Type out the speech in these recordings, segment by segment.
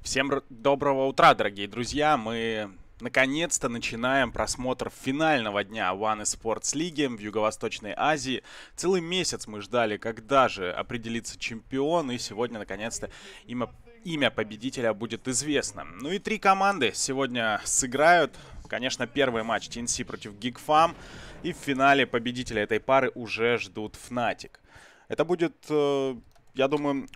Всем доброго утра, дорогие друзья! Мы наконец-то начинаем просмотр финального дня One Esports Лиги в Юго-Восточной Азии. Целый месяц мы ждали, когда же определится чемпион, и сегодня наконец-то имя победителя будет известно. Ну и три команды сегодня сыграют. Конечно, первый матч TNC против GeekFam, и в финале победителя этой пары уже ждут Fnatic. Это будет, я думаю,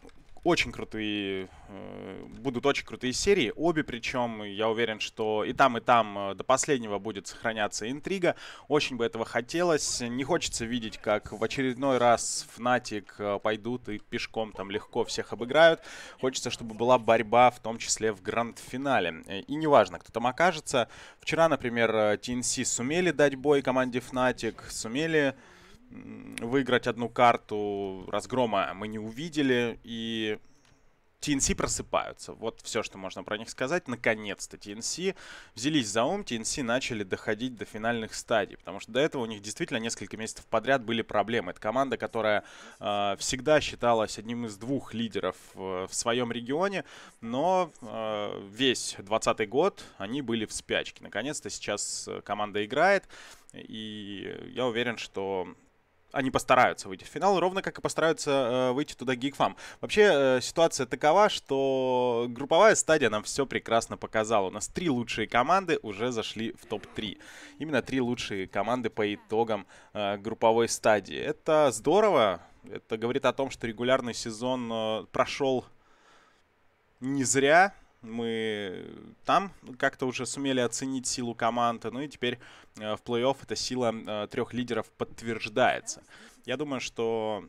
будут очень крутые серии. Обе, причем, я уверен, что и там до последнего будет сохраняться интрига. Очень бы этого хотелось. Не хочется видеть, как в очередной раз Fnatic пойдут и пешком там легко всех обыграют. Хочется, чтобы была борьба, в том числе в гранд-финале. И неважно, кто там окажется. Вчера, например, TNC сумели дать бой команде Fnatic, сумели выиграть одну карту. Разгрома мы не увидели, и TNC просыпаются. Вот все, что можно про них сказать. Наконец-то TNC взялись за ум, TNC начали доходить до финальных стадий, потому что до этого у них действительно несколько месяцев подряд были проблемы. Это команда, которая всегда считалась одним из двух лидеров в своем регионе, но весь 2020 год они были в спячке. Наконец-то сейчас команда играет, и я уверен, что они постараются выйти в финал, ровно как и постараются выйти туда GeekFam. Вообще, ситуация такова, что групповая стадия нам все прекрасно показала. У нас 3 лучшие команды уже зашли в топ-3. Именно 3 лучшие команды по итогам групповой стадии. Это здорово. Это говорит о том, что регулярный сезон прошел не зря. Мы там как-то уже сумели оценить силу команды. Ну и теперь в плей-офф эта сила 3 лидеров подтверждается. Я думаю, что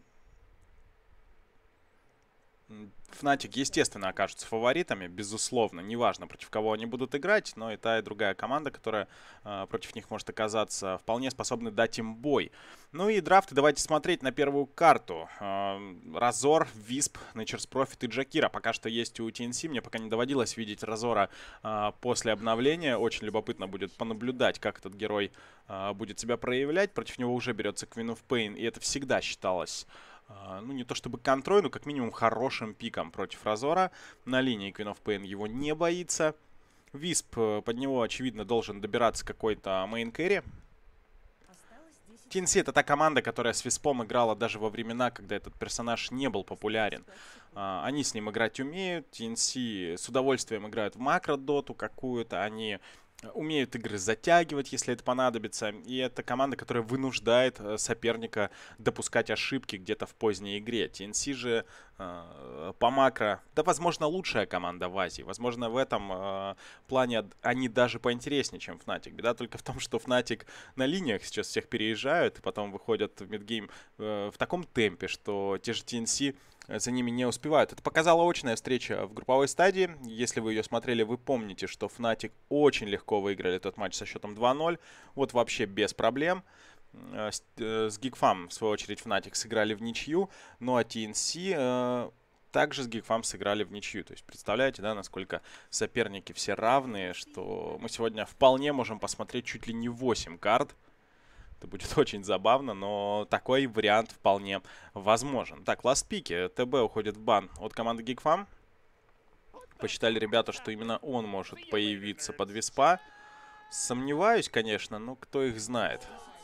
Fnatic, естественно, окажутся фаворитами, безусловно. Неважно, против кого они будут играть, но и та, и другая команда, которая против них может оказаться, вполне способны дать им бой. Ну и драфты давайте смотреть на первую карту. Разор, Висп, Nature's Prophet и Джакира. Пока что есть у TNC. Мне пока не доводилось видеть Разора после обновления. Очень любопытно будет понаблюдать, как этот герой будет себя проявлять. Против него уже берется Queen of Pain, и это всегда считалось, ну, не то чтобы контроль, но как минимум хорошим пиком против Разора. На линии Queen of Pain его не боится. Висп, под него, очевидно, должен добираться какой-то мейн-кэрри. TNC — это та команда, которая с Виспом играла даже во времена, когда этот персонаж не был популярен. Они с ним играть умеют. TNC с удовольствием играют в макро-доту какую-то. Они умеют игры затягивать, если это понадобится. И это команда, которая вынуждает соперника допускать ошибки где-то в поздней игре. TNC же по макро, да, возможно, лучшая команда в Азии. Возможно, в этом плане они даже поинтереснее, чем Fnatic. Беда только в том, что Fnatic на линиях сейчас всех переезжают, и потом выходят в мидгейм в таком темпе, что те же TNC за ними не успевают. Это показала очная встреча в групповой стадии. Если вы ее смотрели, вы помните, что Fnatic очень легко выиграли этот матч со счетом 2-0. Вот вообще без проблем. С GeekFam, в свою очередь, Fnatic сыграли в ничью. Ну а TNC также с GeekFam сыграли в ничью. То есть представляете, да, насколько соперники все равные, что мы сегодня вполне можем посмотреть чуть ли не 8 карт. Это будет очень забавно, но такой вариант вполне возможен. Так, ласт-пики. ТБ уходит в бан от команды GeekFam. Посчитали ребята, что именно он может появиться под Виспа. Сомневаюсь, конечно, но кто их знает.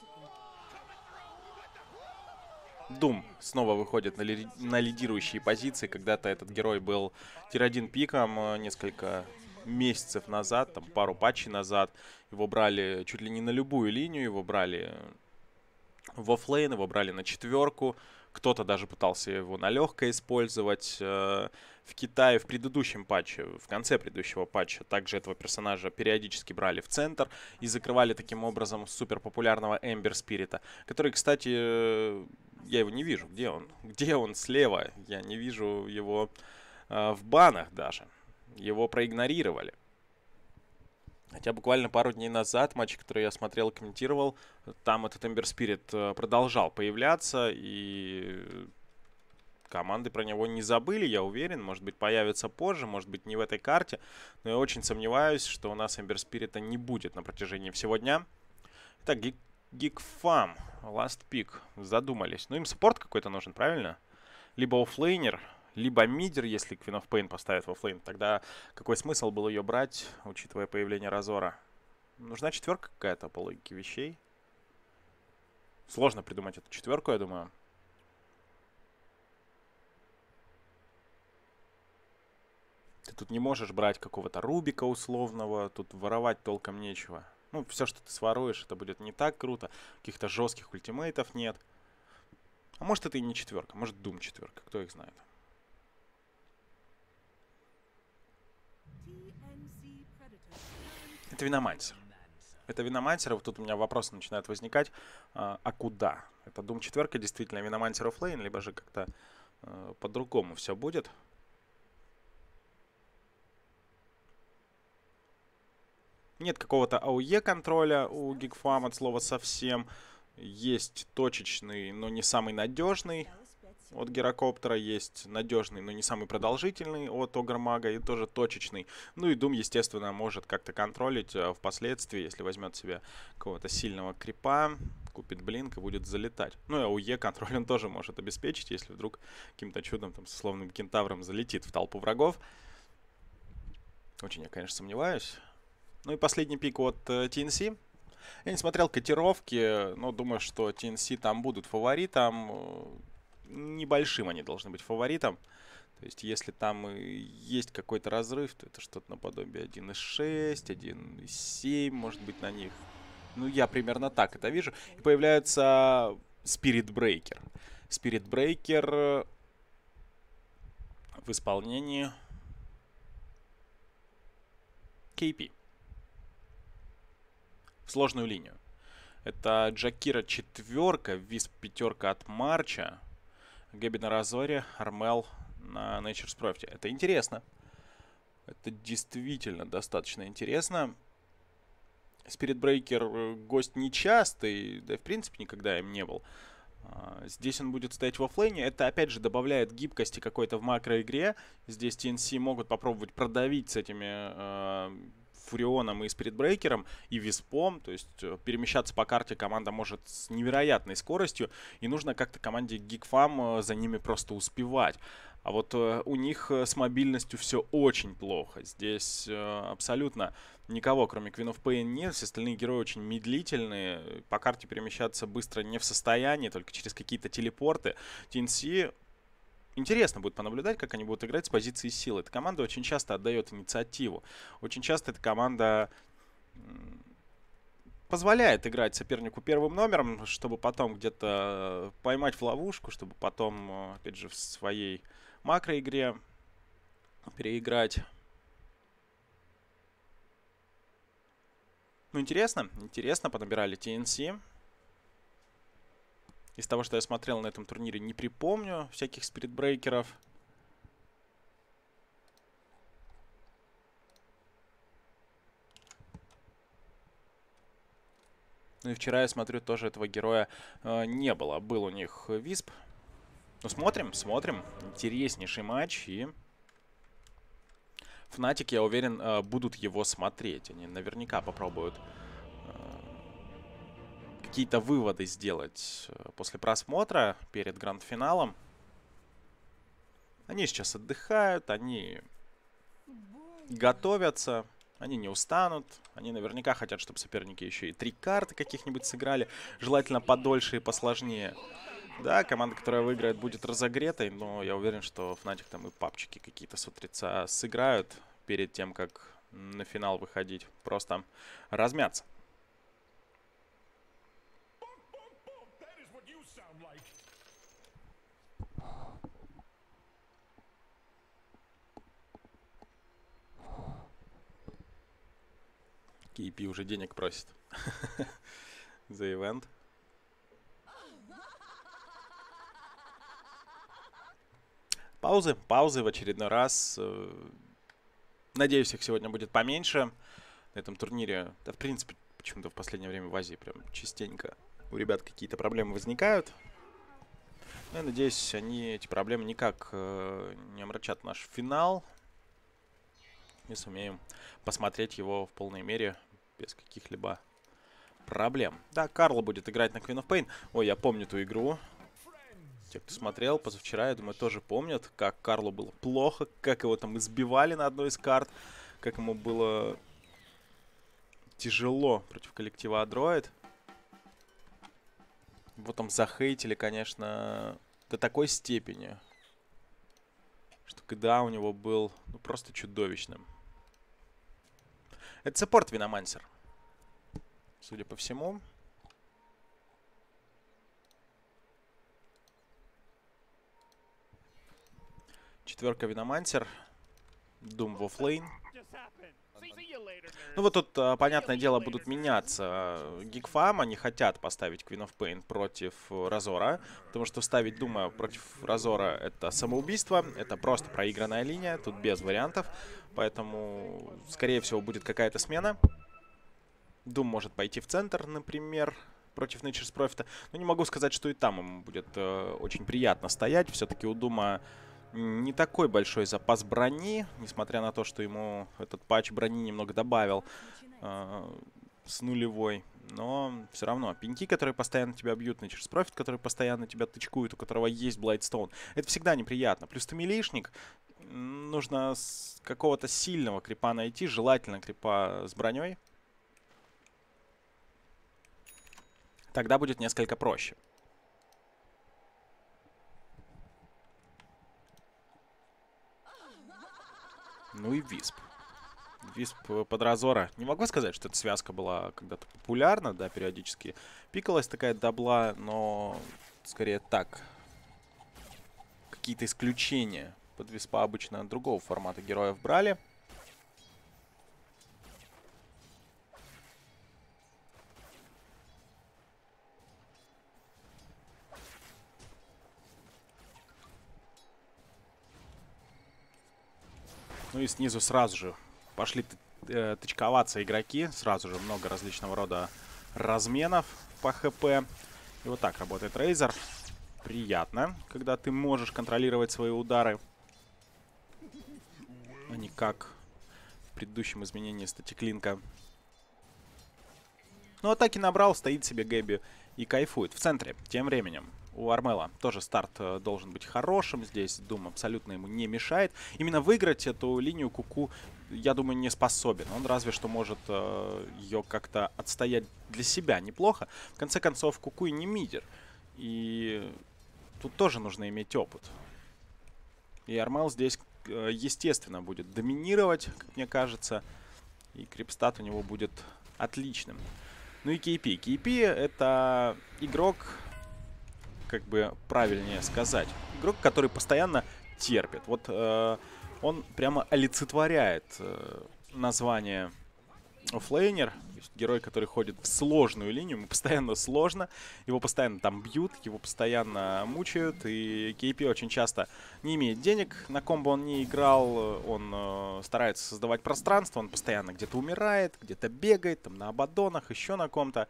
Doom снова выходит на лидирующие позиции. Когда-то этот герой был тир-1 пиком несколько месяцев назад, там пару патчей назад. Его брали чуть ли не на любую линию, его брали в оффлейн, его брали на 4. Кто-то даже пытался его на легкое использовать. В Китае в предыдущем патче, в конце предыдущего патча, также этого персонажа периодически брали в центр и закрывали таким образом супер популярного Эмбер Спирита, который, кстати, я его не вижу. Где он? Где он? Слева. Я не вижу его в банах даже. Его проигнорировали. Хотя буквально пару дней назад матч, который я смотрел и комментировал, там этот Эмбер Спирит продолжал появляться, и команды про него не забыли, я уверен. Может быть, появится позже, может быть, не в этой карте. Но я очень сомневаюсь, что у нас Эмбер Спирита не будет на протяжении всего дня. Итак, GeekFam, Last Pick, задумались. Ну, им саппорт какой-то нужен, правильно? Либо оффлейнер, Либо мидер, если Queen of Pain поставит во флейм. Тогда какой смысл был ее брать, учитывая появление Разора? Нужна четверка какая-то по логике вещей. Сложно придумать эту четверку, я думаю. Ты тут не можешь брать какого-то Рубика условного. Тут воровать толком нечего. Ну, все, что ты своруешь, это будет не так круто. Каких-то жестких ультимейтов нет. А может, это и не четверка. Может, Doom четверка. Кто их знает. Это Виномансер. Это Виномансер. Вот тут у меня вопросы начинают возникать. А куда? Это Doom четверка действительно Виномансер оффлейн, либо же как-то по-другому все будет. Нет какого-то АОЕ контроля у Geekfam от слова совсем. Есть точечный, но не самый надежный от Гирокоптера. Есть надежный, но не самый продолжительный от Огрмага. И тоже точечный. Ну и Doom, естественно, может как-то контролить впоследствии, если возьмет себе какого-то сильного крипа, купит блинк и будет залетать. Ну и АОЕ контроль он тоже может обеспечить, если вдруг каким-то чудом там с условным кентавром залетит в толпу врагов. Очень я, конечно, сомневаюсь. Ну и последний пик от TNC. Я не смотрел котировки, но думаю, что TNC там будут фаворитом. Небольшим они должны быть фаворитом. То есть, если там есть какой-то разрыв, то это что-то наподобие 1.6, 1.7, может быть, на них. Ну, я примерно так это вижу. И появляется Spirit Breaker. Spirit Breaker в исполнении KP. В сложную линию. Это Джакира четверка, Висп пятерка от Марча, Гэби на Разоре, Армел на Nature's Prophet. Это интересно. Это действительно достаточно интересно. Spirit Breaker гость нечастый, да и в принципе никогда им не был. Здесь он будет стоять в оффлейне. Это опять же добавляет гибкости какой-то в макроигре. Здесь TNC могут попробовать продавить с этими Фурионом и Спиритбрейкером, и Виспом. То есть перемещаться по карте команда может с невероятной скоростью. И нужно как-то команде Geekfam за ними просто успевать. А вот у них с мобильностью все очень плохо. Здесь абсолютно никого, кроме Queen of Pain, нет. Все остальные герои очень медлительные. По карте перемещаться быстро не в состоянии, только через какие-то телепорты. TNC... Интересно будет понаблюдать, как они будут играть с позиции силы. Эта команда очень часто отдает инициативу. Очень часто эта команда позволяет играть сопернику первым номером, чтобы потом где-то поймать в ловушку, чтобы потом, опять же, в своей макроигре переиграть. Ну, интересно. Интересно, понабирали TNC. Из того, что я смотрел на этом турнире, не припомню всяких спиритбрейкеров. Ну и вчера, я смотрю, тоже этого героя не было. Был у них Висп. Ну, смотрим, смотрим. Интереснейший матч. И Fnatic, я уверен, будут его смотреть. Они наверняка попробуют какие-то выводы сделать после просмотра перед гранд-финалом. Они сейчас отдыхают, они готовятся, они не устанут. Они наверняка хотят, чтобы соперники еще и 3 карты каких-нибудь сыграли. Желательно подольше и посложнее. Да, команда, которая выиграет, будет разогретой, но я уверен, что Fnatic там и папчики какие-то с утреца сыграют перед тем, как на финал выходить. Просто размяться. KP уже денег просит за ивент. Паузы в очередной раз. Надеюсь, их сегодня будет поменьше. На этом турнире, да, в принципе, почему-то в последнее время в Азии прям частенько у ребят какие-то проблемы возникают. Но я надеюсь, эти проблемы никак не омрачат наш финал. И сумеем посмотреть его в полной мере без каких-либо проблем. Да, Карл будет играть на Queen of Pain. Ой, я помню ту игру. Те, кто смотрел позавчера, я думаю, тоже помнят, как Карлу было плохо, как его там избивали на одной из карт, как ему было тяжело против коллектива Адроид. Его там захейтили, конечно, до такой степени, что КДА у него был ну, просто чудовищным. Это саппорт Виномансер, судя по всему. Четверка Виномансер. Doom в оффлейн. Ну вот тут, понятное дело, будут меняться. Geekfam, они хотят поставить Queen of Pain против Разора, потому что ставить Дума против Разора — это самоубийство, это просто проигранная линия, тут без вариантов, поэтому, скорее всего, будет какая-то смена. Doom может пойти в центр, например, против Nature's Prophet, но не могу сказать, что и там ему будет очень приятно стоять, все-таки у Дума не такой большой запас брони, несмотря на то, что ему этот патч брони немного добавил с нулевой. Но все равно пеньки, которые постоянно тебя бьют, Nature's Prophet, который постоянно тебя тычкует, у которого есть Blightstone, это всегда неприятно. Плюс ты милишник, нужно с какого-то сильного крипа найти, желательно крипа с броней. Тогда будет несколько проще. Ну и Висп. Висп под Разора. Не могу сказать, что эта связка была когда-то популярна, да, периодически пикалась такая дабла, но скорее так. Какие-то исключения. Под Виспа обычно другого формата героев брали. Ну и снизу сразу же пошли тычковаться игроки. Сразу же много различного рода разменов по ХП. И вот так работает Рейзер. Приятно, когда ты можешь контролировать свои удары. А не как в предыдущем изменении статиклинка. Ну, атаки набрал, стоит себе Гэби и кайфует. В центре тем временем у Армела тоже старт должен быть хорошим. Здесь Doom абсолютно ему не мешает. Именно выиграть эту линию Куку, я думаю, не способен. Он разве что может ее как-то отстоять для себя неплохо. В конце концов, Куку и не мидер. И тут тоже нужно иметь опыт. И Армел здесь, естественно, будет доминировать, как мне кажется. И крипстат у него будет отличным. Ну и KP. KP — это игрок, как бы правильнее сказать, игрок, который постоянно терпит. Вот он прямо олицетворяет название оффлейнер. Герой, который ходит в сложную линию, ему постоянно сложно, его постоянно там бьют, его постоянно мучают, и KP очень часто не имеет денег, на ком бы он ни играл, он старается создавать пространство, он постоянно где-то умирает, где-то бегает, там на Абаддонах, еще на ком-то.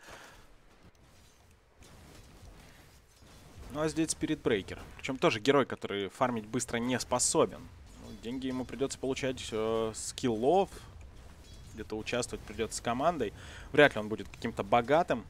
Ну а здесь Spirit Breaker, причем тоже герой, который фармить быстро не способен. Деньги ему придется получать скиллов, где-то участвовать придется с командой. Вряд ли он будет каким-то богатым.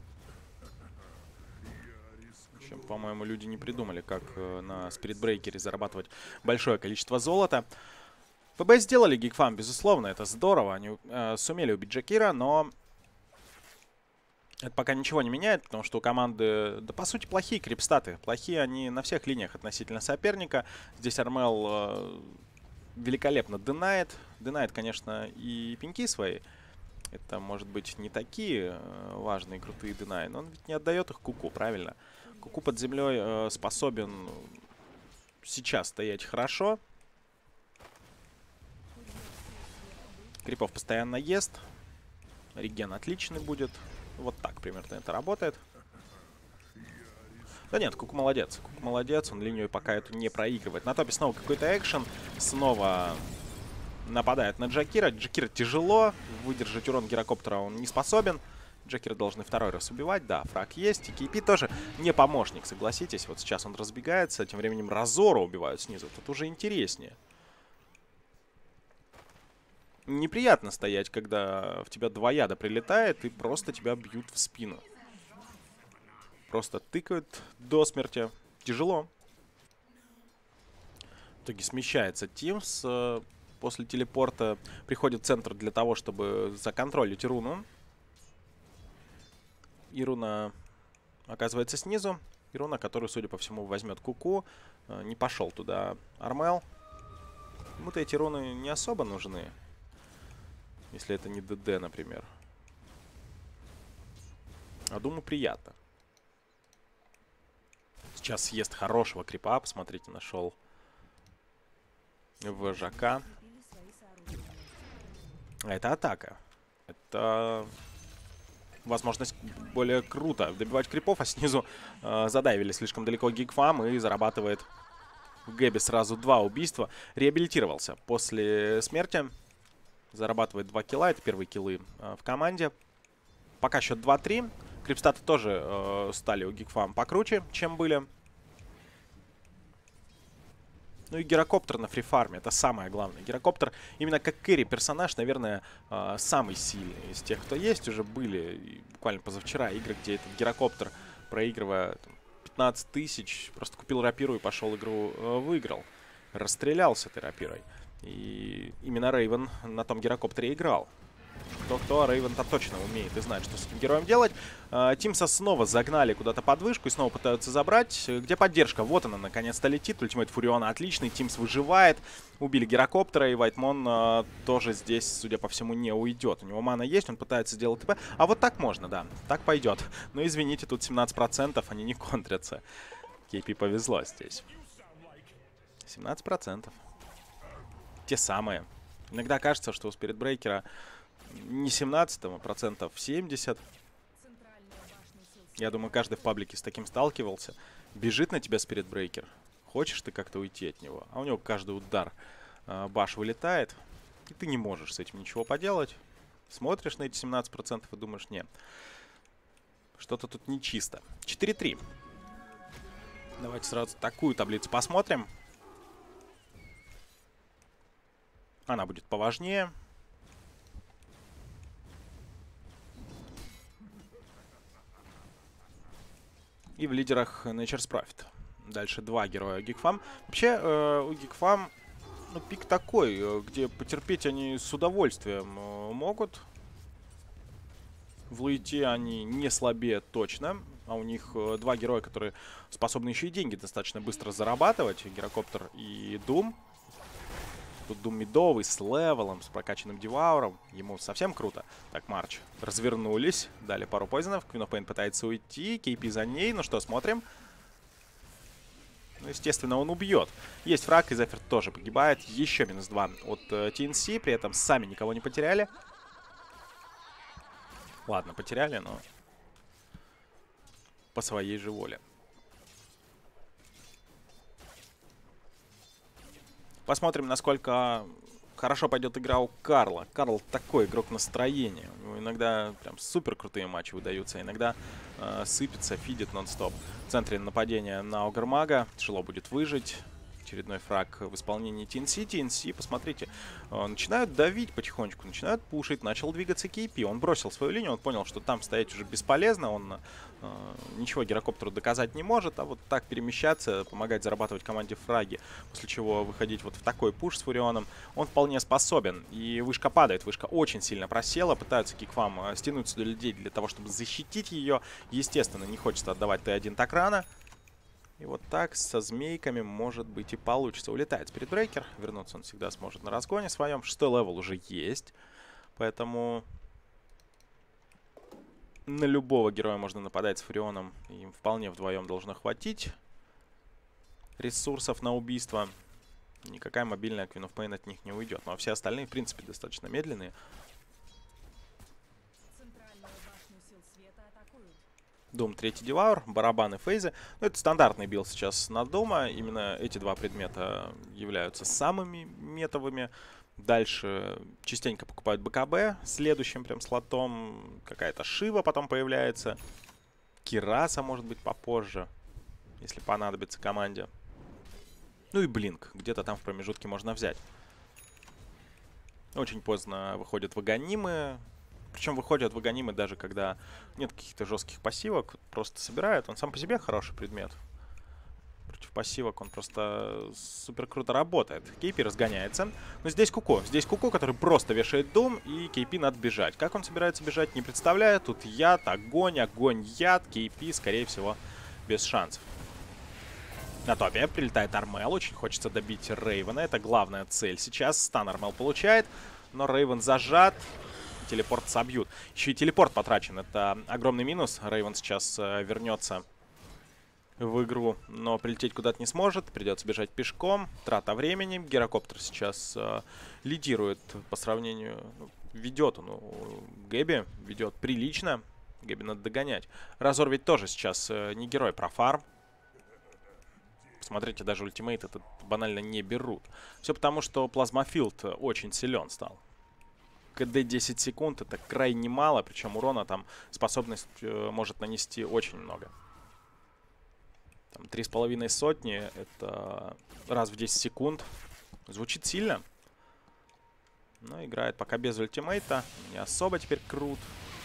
Чем, по-моему, люди не придумали, как на Spirit Breaker зарабатывать большое количество золота. ПБ сделали Geekfam, безусловно, это здорово. Они сумели убить Джакира, но это пока ничего не меняет, потому что у команды, да, по сути, плохие крипстаты. Плохие они на всех линиях относительно соперника. Здесь Армел великолепно динает. Динает, конечно, и пеньки свои. Это, может быть, не такие важные, крутые динай, но он ведь не отдает их Куку, правильно? Куку под землей способен сейчас стоять хорошо. Крипов постоянно ест. Реген отличный будет. Вот так примерно это работает. Да нет, Куку молодец. Куку молодец, он линию пока эту не проигрывает. На топе снова какой-то экшен. Снова нападает на Джакира. Джакира тяжело. Выдержать урон гирокоптера он не способен. Джакира должны второй раз убивать. Да, фраг есть. И KP тоже не помощник, согласитесь. Вот сейчас он разбегается. Тем временем Разора убивают снизу. Тут уже интереснее. Неприятно стоять, когда в тебя два яда прилетает и просто тебя бьют в спину. Просто тыкают до смерти. Тяжело. итоге смещается Тимс. После телепорта приходит в центр для того, чтобы законтролить Ируну. Ируна оказывается снизу. Ируна, которую, судя по всему, возьмет Куку. Не пошел туда Армел. Ему-то эти руны не особо нужны. Если это не ДД, например. А думаю, приятно. Сейчас съест хорошего крипа. Посмотрите, нашел вожака. А это атака. Это возможность более круто добивать крипов, а снизу задавили слишком далеко Гигфам и зарабатывает в Гэбе сразу 2 убийства. Реабилитировался после смерти. Зарабатывает 2 килла. Это первые киллы в команде. Пока счет 2-3. Крипстаты тоже стали у Гигфам покруче, чем были. Ну и Гирокоптер на фрифарме, это самое главное. Гирокоптер именно как кэрри персонаж, наверное, самый сильный из тех, кто есть. Уже были буквально позавчера игры, где этот Гирокоптер, проигрывая там 15 тысяч, просто купил рапиру и пошел игру выиграл. Расстрелялся этой рапирой. И именно Рейвен на том Гирокоптере играл. Кто-кто, Рейвен там точно умеет и знает, что с этим героем делать. Тимса снова загнали куда-то под вышку и снова пытаются забрать. Где поддержка? Вот она, наконец-то летит. Ультимейт Фуриона отличный. Тимс выживает. Убили Гирокоптера, и Вайтмон тоже здесь, судя по всему, не уйдет. У него мана есть, он пытается сделать ТП. А вот так можно, да. Так пойдет. Но извините, тут 17%, они не контрятся. KP повезло здесь. 17%. Те самые. Иногда кажется, что у Спиритбрейкера не 17, а процентов 70. Я думаю, каждый в паблике с таким сталкивался. Бежит на тебя Спиритбрейкер. Хочешь ты как-то уйти от него. А у него каждый удар баш вылетает. И ты не можешь с этим ничего поделать. Смотришь на эти 17% и думаешь, нет. Что-то тут нечисто. 4-3. Давайте сразу такую таблицу посмотрим. Она будет поважнее. И в лидерах Nature's Prophet. Дальше 2 героя Гигфам. Вообще, у Гигфам пик такой, где потерпеть они с удовольствием могут. В лейте они не слабее точно. А у них 2 героя, которые способны еще и деньги достаточно быстро зарабатывать. Гирокоптер и Дум. Тут Дум мидовый, с левелом, с прокачанным Девауром. Ему совсем круто. Так, Марч. Развернулись. Дали пару поизонов. Queen of Pain пытается уйти. KP за ней. Ну что, смотрим. Ну, естественно, он убьет. Есть фраг, и Зефир тоже погибает. Еще -2 от TNC. При этом сами никого не потеряли. Ладно, потеряли, но по своей же воле. Посмотрим, насколько хорошо пойдет игра у Карла. Карл такой игрок настроения. У него иногда прям супер крутые матчи выдаются. Иногда сыпется, фидит нон-стоп. В центре нападения на Огрмага. Тяжело будет выжить. Очередной фраг в исполнении TNC. TNC, посмотрите, начинают давить потихонечку, начинают пушить. Начал двигаться KP. Он бросил свою линию, он понял, что там стоять уже бесполезно. Он ничего Гирокоптеру доказать не может. А вот так перемещаться, помогать зарабатывать команде фраги, после чего выходить вот в такой пуш с Фурионом, он вполне способен. И вышка падает. Вышка очень сильно просела. Пытаются Гигфам стянуть сюда людей для того, чтобы защитить ее. Естественно, не хочется отдавать Т1 так рано. И вот так со змейками, может быть, и получится. Улетает Спиритбрейкер. Вернуться он всегда сможет на разгоне своем. 6-й левел уже есть. Поэтому на любого героя можно нападать с Фурионом. Им вполне вдвоем должно хватить ресурсов на убийство. Никакая мобильная Queen of Pain от них не уйдет. Ну а все остальные, в принципе, достаточно медленные. Дум, 3-й Деваур, барабаны, фейзы. Ну, это стандартный билд сейчас на Дума. Именно эти 2 предмета являются самыми метовыми. Дальше частенько покупают БКБ. Следующим прям слотом какая-то Шива потом появляется. Кираса, может быть, попозже, если понадобится команде. Ну и Блинк. Где-то там в промежутке можно взять. Очень поздно выходят вагонимы. Причем выходят в Аганимы даже когда нет каких-то жестких пассивок. Просто собирают. Он сам по себе хороший предмет. Против пассивок он просто супер круто работает. Кейпи разгоняется. Но здесь Куко. Здесь Куко, который просто вешает дум, и Кейпи надо бежать. Как он собирается бежать, не представляю. Тут яд, огонь, огонь, яд. Кейпи, скорее всего, без шансов. На топе прилетает Армел. Очень хочется добить Рейвена. Это главная цель сейчас. Стан Армел получает. Но Рейвен зажат. Телепорт собьют. Еще и телепорт потрачен. Это огромный минус. Рейвен сейчас вернется в игру, но прилететь куда-то не сможет. Придется бежать пешком. Трата времени. Гирокоптер сейчас лидирует по сравнению... Ну, ведет он. Гэби ведет прилично. Гэби надо догонять. Разор ведь тоже сейчас не герой, про фарм. Посмотрите, даже ультимейт этот банально не берут. Все потому, что плазмофилд очень силен стал. КД 10 секунд это крайне мало, причем урона там способность может нанести очень много. 3,5 сотни это раз в 10 секунд. Звучит сильно. Но играет пока без ультимейта. Не особо теперь крут.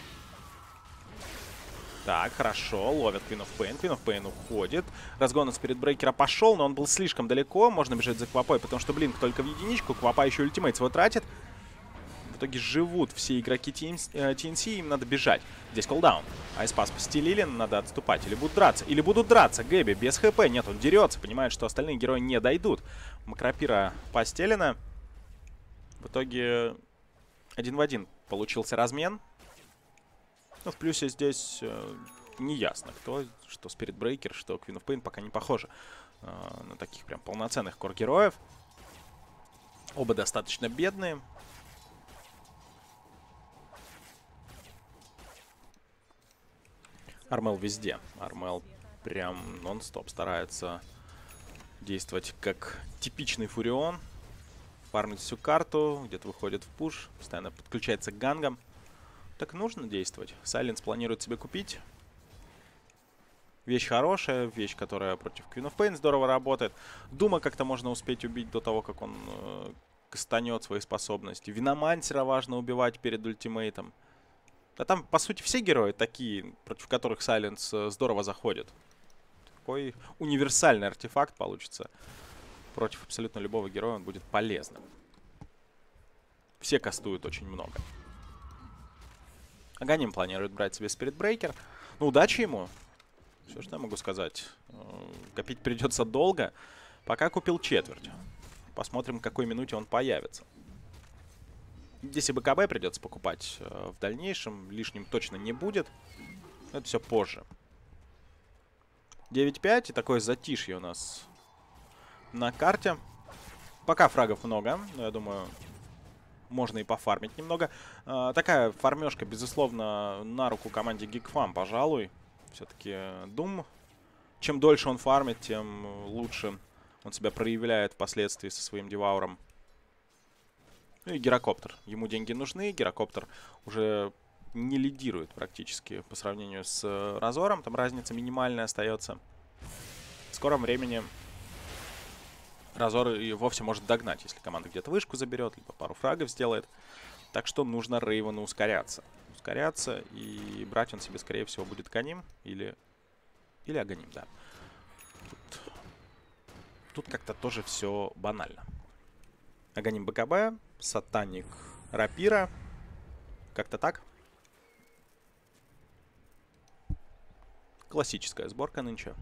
Так, хорошо, ловят Queen of Pain. Queen of Pain уходит. Разгон от Спиритбрейкера пошел, но он был слишком далеко. Можно бежать за Квапой, потому что Блинк только в единичку. Квапа еще ультимейт свой тратит. В итоге живут все игроки TNC, им надо бежать. Здесь колдаун. Айспас постелили, надо отступать. Или будут драться. Или будут драться. Гэби без хп. Нет, он дерется, понимает, что остальные герои не дойдут. Макропира постелена. В итоге 1 в 1 получился размен. Ну, в плюсе здесь не ясно, кто, что Spirit Breaker, что Queen of Pain пока не похожи на таких прям полноценных кор-героев. Оба достаточно бедные. Армел везде. Армел прям нон-стоп старается действовать как типичный Фурион. Фармить всю карту, где-то выходит в пуш, постоянно подключается к гангам. Так нужно действовать. Сайленс планирует себе купить. Вещь хорошая, вещь, которая против Queen of Pain здорово работает. Дума как-то можно успеть убить до того, как он кастанет свои способности. Виномансера важно убивать перед ультимейтом. Да там, по сути, все герои такие, против которых Сайленс здорово заходит. Такой универсальный артефакт получится. Против абсолютно любого героя он будет полезным. Все кастуют очень много. Аганим планирует брать себе Spirit Breaker. Ну, удачи ему. Все, что я могу сказать. Копить придется долго. Пока купил четверть. Посмотрим, к какой минуте он появится. Здесь и БКБ придется покупать в дальнейшем. Лишним точно не будет. Но это все позже. 9-5. И такое затишье у нас на карте. Пока фрагов много. Но я думаю... Можно и пофармить немного. Такая фармежка, безусловно, на руку команде GeekFam, пожалуй. Все-таки Doom. Чем дольше он фармит, тем лучше он себя проявляет впоследствии со своим девауром. Ну и Гирокоптер. Ему деньги нужны. Гирокоптер уже не лидирует практически по сравнению с Разором. Там разница минимальная остается. В скором времени... Разор и вовсе может догнать, если команда где-то вышку заберет, либо пару фрагов сделает. Так что нужно Рейвену ускоряться. Ускоряться, и брать он себе, скорее всего, будет Каним или Аганим, да. Тут как-то тоже все банально. Аганим БКБ, Сатаник Рапира. Как-то так. Классическая сборка нынче.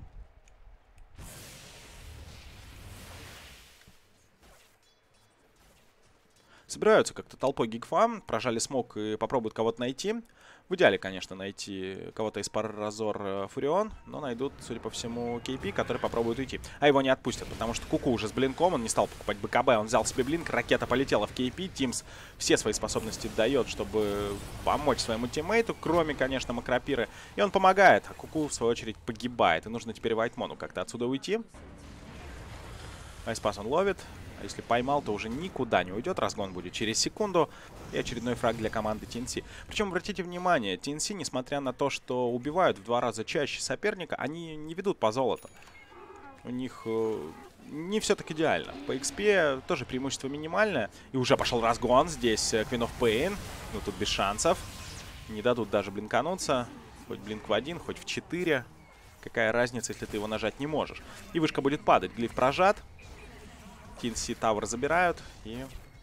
Собираются как-то толпой GeekFam, прожали смог и попробуют кого-то найти. В идеале, конечно, найти кого-то из пары Разор Фурион, но найдут, судя по всему, KP, который попробует уйти. А его не отпустят, потому что Куку уже с блинком, он не стал покупать БКБ, он взял себе блинк, ракета полетела в KP, Тимс все свои способности дает, чтобы помочь своему тиммейту, кроме, конечно, Макропиры. И он помогает, а Куку, в свою очередь, погибает. И нужно теперь Вайтмону как-то отсюда уйти. Айспас он ловит. А если поймал, то уже никуда не уйдет. Разгон будет через секунду. И очередной фраг для команды TNC. Причем, обратите внимание, TNC, несмотря на то, что убивают в 2 раза чаще соперника, они не ведут по золоту. У них не все так идеально. По XP тоже преимущество минимальное. И уже пошел разгон. Здесь Queen of Pain. Ну, тут без шансов. Не дадут даже блинкануться. Хоть блинк в 1, хоть в 4. Какая разница, если ты его нажать не можешь. И вышка будет падать. Глиф прожат. TNC Tower забирают. И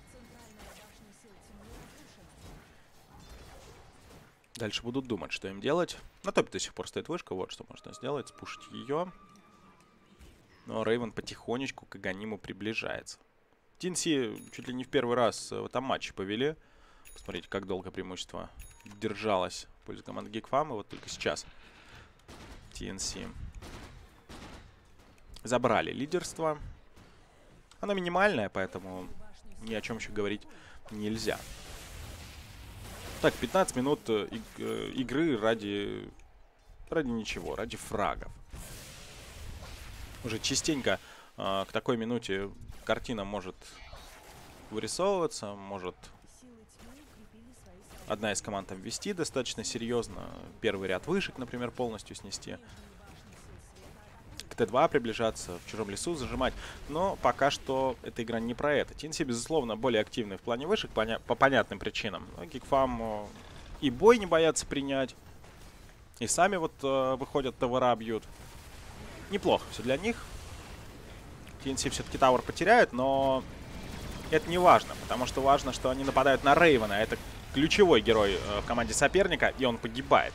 дальше будут думать, что им делать. На топе до сих пор стоит вышка. Вот что можно сделать. Спушить ее. Но Рейвен потихонечку к Аганиму приближается. TNC чуть ли не в первый раз в этом матче повели. Посмотрите, как долго преимущество держалось в пользу команды GeekFam. И вот только сейчас TNC забрали лидерство. Оно минимальное, поэтому ни о чем еще говорить нельзя. Так, 15 минут игры ради ничего, ради фрагов. Уже частенько к такой минуте картина может вырисовываться, может одна из команд там вести достаточно серьезно. Первый ряд вышек, например, полностью снести. К Т2 приближаться, в чужом лесу зажимать. Но пока что эта игра не про это. TNC, безусловно, более активный в плане вышек по понятным причинам. Но GeekFam и бой не боятся принять. И сами вот выходят, тавера бьют. Неплохо все для них. TNC все-таки тауэр потеряют, но это не важно. Потому что важно, что они нападают на Рейвена. Это ключевой герой в команде соперника, и он погибает.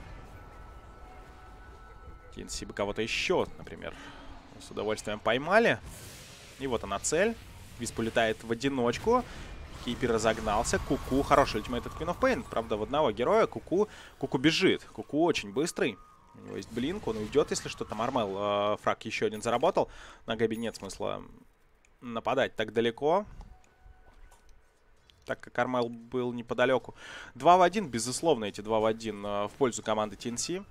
TNC бы кого-то еще, например, с удовольствием поймали. И вот она цель. Висп улетает в одиночку. Кейпи разогнался. Куку. Хороший ультимейт от Queen of Pain. Правда, в одного героя Куку бежит. Куку очень быстрый. У него есть блинк. Он уйдет, если что. Там Армел фраг еще один заработал. На Габи нет смысла нападать так далеко, так как Армел был неподалеку. 2 в 1. Безусловно, эти 2 в 1 в пользу команды TNC.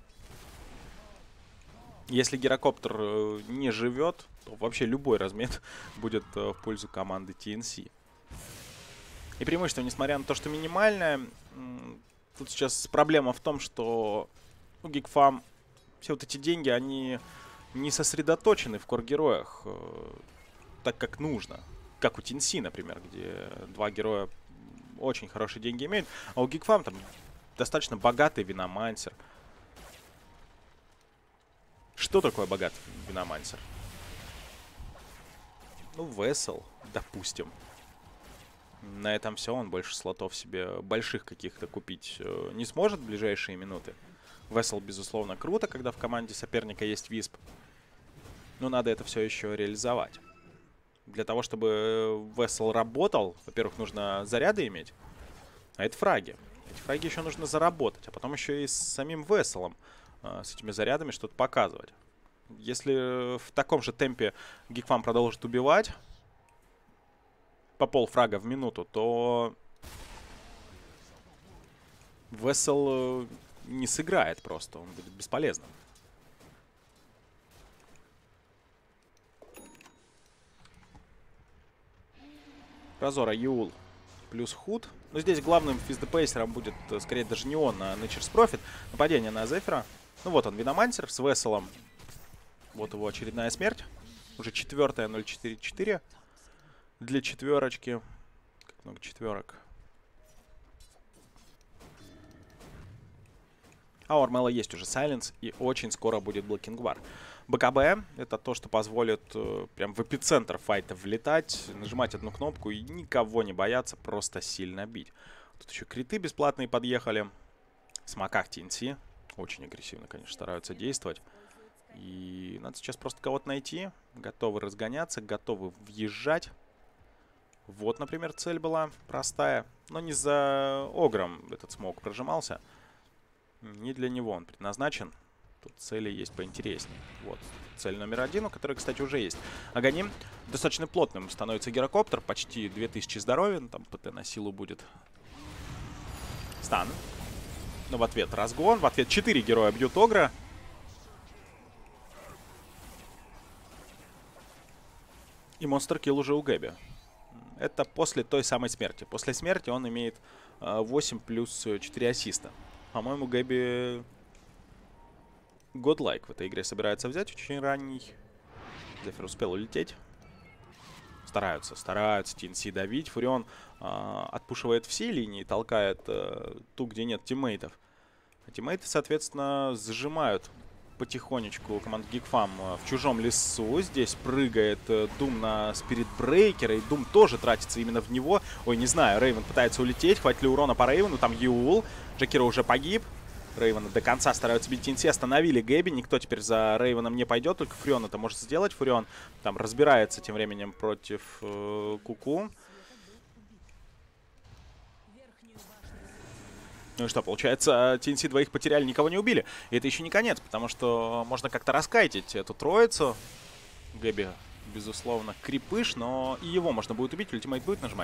Если гирокоптер не живет, то вообще любой размен будет в пользу команды TNC. И преимущество, несмотря на то, что минимальное, тут сейчас проблема в том, что у GeekFam все вот эти деньги, они не сосредоточены в кор-героях так, как нужно. Как у TNC, например, где два героя очень хорошие деньги имеют. А у GeekFam там достаточно богатый Виномансер. Что такое богатый Виномансер? Ну, Vessel, допустим. На этом все. Он больше слотов себе больших каких-то купить не сможет в ближайшие минуты. Vessel, безусловно, круто, когда в команде соперника есть Висп. Но надо это все еще реализовать. Для того, чтобы Vessel работал, во-первых, нужно заряды иметь. А это фраги. Эти фраги еще нужно заработать. А потом еще и с самим Vessel'ом, с этими зарядами что-то показывать. Если в таком же темпе GeekFam продолжит убивать по полфрага в минуту, то Vessel не сыграет просто. Он будет бесполезным. Разора Юл плюс Худ. Но здесь главным физдепейсером будет, скорее, даже не он, а Nature's Prophet. Нападение на Зефира. Ну вот он, Виномансер с Vessel'ом. Вот его очередная смерть. Уже четвертая 0-4-4. Для четверочки. Как много четверок. А у Армела есть уже Сайленс. И очень скоро будет Blocking War. БКБ — это то, что позволит прям в эпицентр файта влетать, нажимать одну кнопку и никого не бояться, просто сильно бить. Тут еще криты бесплатные подъехали. В смоках TNC. Очень агрессивно, конечно, стараются действовать. И надо сейчас просто кого-то найти. Готовы разгоняться, готовы въезжать. Вот, например, цель была простая. Но не за Огром этот смок прожимался. Не для него он предназначен. Тут цели есть поинтереснее. Вот цель номер 1, у которой, кстати, уже есть. Аганим достаточно плотным становится гирокоптер. Почти 2000 здоровья. Там ПТ на силу будет. Стан. Но в ответ разгон. В ответ 4 героя бьют Огра. И монстр-килл уже у Гэби. Это после той самой смерти. После смерти он имеет 8 плюс 4 ассиста. По-моему, Гэби Godlike в этой игре собирается взять очень ранний. Зефир успел улететь. Стараются TNC давить. Фурион отпушивает все линии, толкает ту, где нет тиммейтов. А тиммейты, соответственно, зажимают потихонечку команда Geekfam в чужом лесу. Здесь прыгает Doom на Spirit Breaker, и Doom тоже тратится именно в него. Ой, не знаю, Рейвен пытается улететь. Хватит ли урона по Рейвену? Там Юл. Джакира уже погиб. Рейвена до конца стараются бить TNC. Остановили Гэби. Никто теперь за Рейвеном не пойдет. Только Фурион это может сделать. Фурион там разбирается тем временем против Куку. Ну и что, получается, TNC двоих потеряли, никого не убили. И это еще не конец, потому что можно как-то раскайтить эту троицу. Гэби, безусловно, крепыш, но и его можно будет убить. Ультимейт будет нажимать.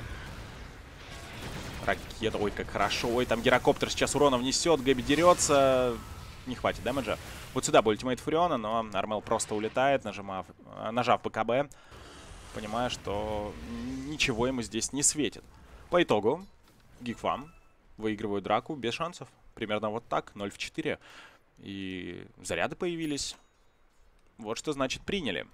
Ракета, ой, как хорошо. Ой, там гирокоптер сейчас урона внесет. Гэби дерется. Не хватит дэмэджа. Вот сюда был ультимейт Фуриона, но Армел просто улетает, нажав БКБ, понимая, что ничего ему здесь не светит. По итогу, Geekfam выигрывают драку без шансов. Примерно вот так, 0 в 4. И заряды появились. Вот что значит приняли.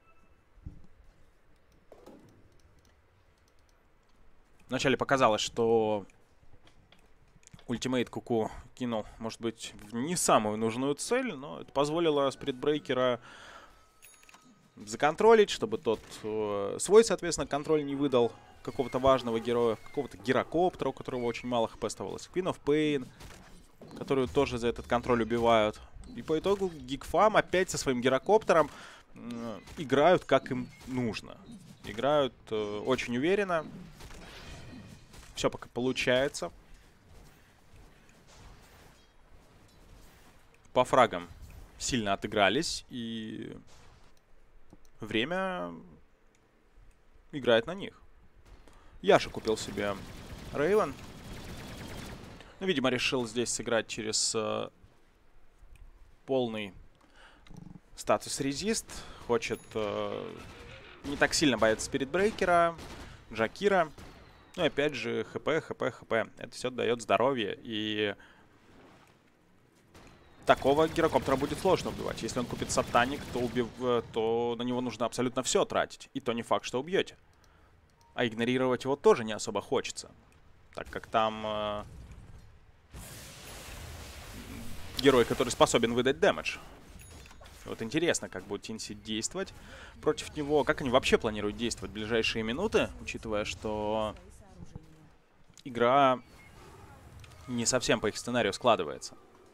Вначале показалось, что ультимейт Куку кинул, может быть, в не самую нужную цель, но это позволило Спиритбрейкера законтролить, чтобы тот свой, соответственно, контроль не выдал какого-то важного героя, какого-то гирокоптера, у которого очень мало хп оставалось, Queen of Pain, которую тоже за этот контроль убивают. И по итогу Geekfam опять со своим гирокоптером играют как им нужно. Играют очень уверенно. Все пока получается. По фрагам сильно отыгрались, и время играет на них. Яша купил себе Рейвен. Ну, видимо, решил здесь сыграть через полный статус резист. Хочет не так сильно бояться Спиритбрейкера, Джакира. Ну и опять же, ХП. Это все дает здоровье. И такого гирокоптера будет сложно убивать. Если он купит сатаник, то на него нужно абсолютно все тратить. И то не факт, что убьете. А игнорировать его тоже не особо хочется. Так как там герой, который способен выдать дэмэдж. Вот интересно, как будет TNC действовать против него. Как они вообще планируют действовать в ближайшие минуты, учитывая, что игра не совсем по их сценарию складывается.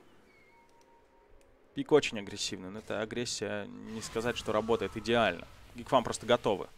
Пик очень агрессивный, но эта агрессия, не сказать, что работает идеально. Geekfam просто готовы.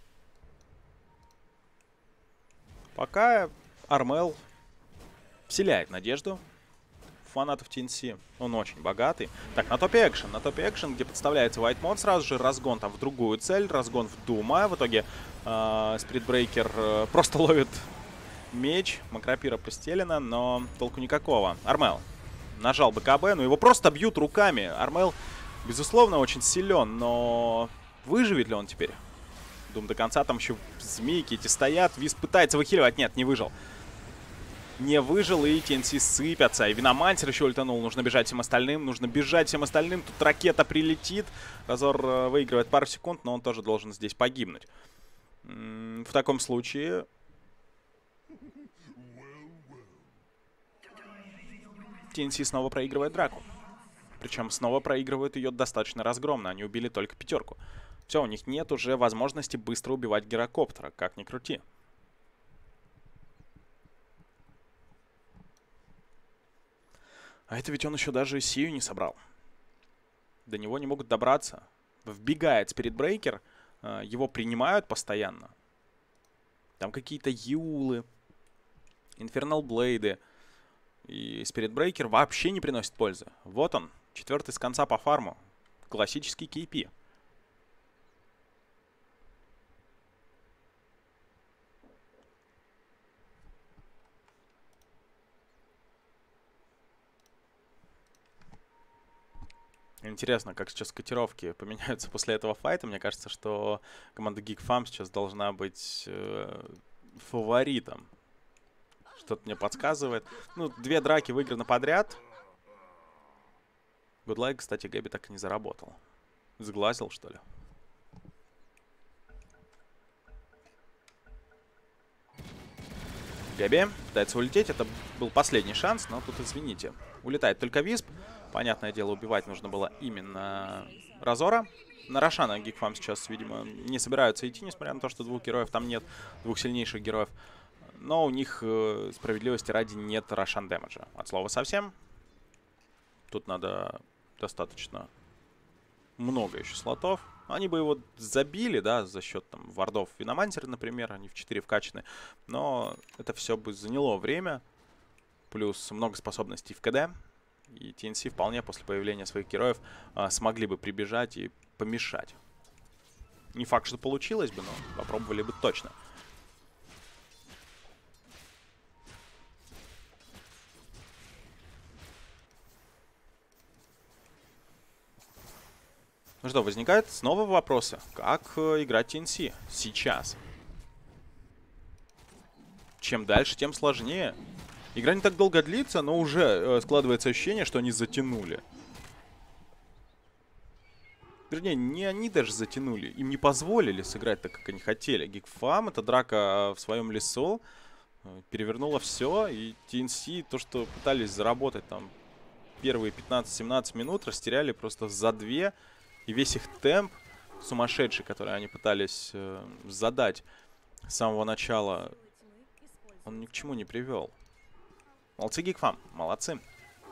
Пока Армел вселяет надежду фанатов TNC. Он очень богатый. Так, на топе экшен. На топе экшен, где подставляется White Mod, сразу же разгон там в другую цель. Разгон в Дума. В итоге Спиритбрейкер просто ловит меч. Макропира постелена, но толку никакого. Армел нажал БКБ, но его просто бьют руками. Армел, безусловно, очень силен, но выживет ли он теперь? Дум до конца, там еще змейки эти стоят. Виз пытается выхиливать. Нет, не выжил. Не выжил, и TNC сыпятся. И Виномансер еще ультанул. Нужно бежать всем остальным. Нужно бежать всем остальным. Тут ракета прилетит. Разор выигрывает пару секунд, но он тоже должен здесь погибнуть. В таком случае TNC снова проигрывает драку. Причем снова проигрывают ее достаточно разгромно. Они убили только 5. Все, у них нет уже возможности быстро убивать гирокоптера, как ни крути. А это ведь он еще даже Сию не собрал. До него не могут добраться. Вбегает Спиритбрейкер, его принимают постоянно. Там какие-то Юлы, Инфернал Блейды. И Спиритбрейкер вообще не приносит пользы. Вот он, 4-й с конца по фарму. Классический KP. Интересно, как сейчас котировки поменяются после этого файта. Мне кажется, что команда Geekfam сейчас должна быть фаворитом. Что-то мне подсказывает. Ну, 2 драки выиграны подряд. Гудлайк, кстати, Гэби так и не заработал. Сглазил, что ли? Гэби пытается улететь. Это был последний шанс, но тут, извините. Улетает только Висп. Понятное дело, убивать нужно было именно Разора. На Рошана Geekfam сейчас, видимо, не собираются идти, несмотря на то, что двух героев там нет, двух сильнейших героев. Но у них, справедливости ради, нет Рошан дэмэджа. От слова совсем. Тут надо достаточно много еще слотов. Они бы его забили, да, за счет там вардов Виномансера, например. Они в 4 вкачаны. Но это все бы заняло время. Плюс много способностей в КД. И TNC вполне после появления своих героев смогли бы прибежать и помешать. Не факт, что получилось бы, но попробовали бы точно. Ну что, возникают снова вопросы. Как играть TNC сейчас? Чем дальше, тем сложнее. Игра не так долго длится, но уже складывается ощущение, что они затянули. Вернее, не они даже затянули. Им не позволили сыграть так, как они хотели. Geekfam, эта драка в своем лесу, перевернула все. И TNC, то, что пытались заработать там первые 15-17 минут, растеряли просто за 2. И весь их темп сумасшедший, который они пытались задать с самого начала, он ни к чему не привел. Молодцы, Geekfam, молодцы.